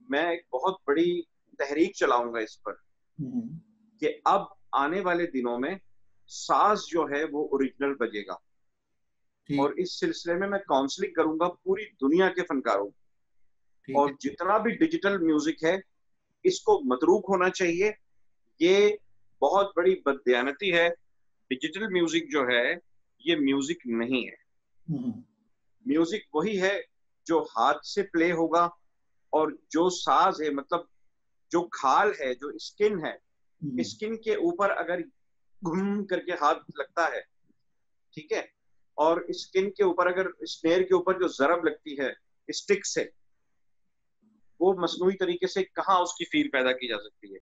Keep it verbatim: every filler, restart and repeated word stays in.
मैं एक बहुत बड़ी तहरीक चलाऊंगा इस पर हम्म, कि अब आने वाले दिनों में साज जो है वो ओरिजिनल बजेगा। ठीक। और इस सिलसिले में मैं काउंसलिंग करूंगा पूरी दुनिया के फनकारों को। ठीक है। और जितना भी डिजिटल म्यूजिक है इसको मतरूक होना चाहिए। ये बहुत बड़ी बददियानती है। डिजिटल म्यूजिक जो है ये म्यूजिक नहीं है। हम्म, म्यूजिक वही है जो हाथ से प्ले होगा, और जो साज है मतलब जो खाल है, जो स्किन है, हम्म, स्किन के ऊपर अगर घुम करके हाथ लगता है, ठीक है, और स्किन के ऊपर अगर स्नेयर के ऊपर जो जरब लगती है स्टिक से, वो मसनूई तरीके से कहाँ उसकी फील पैदा की जा सकती है।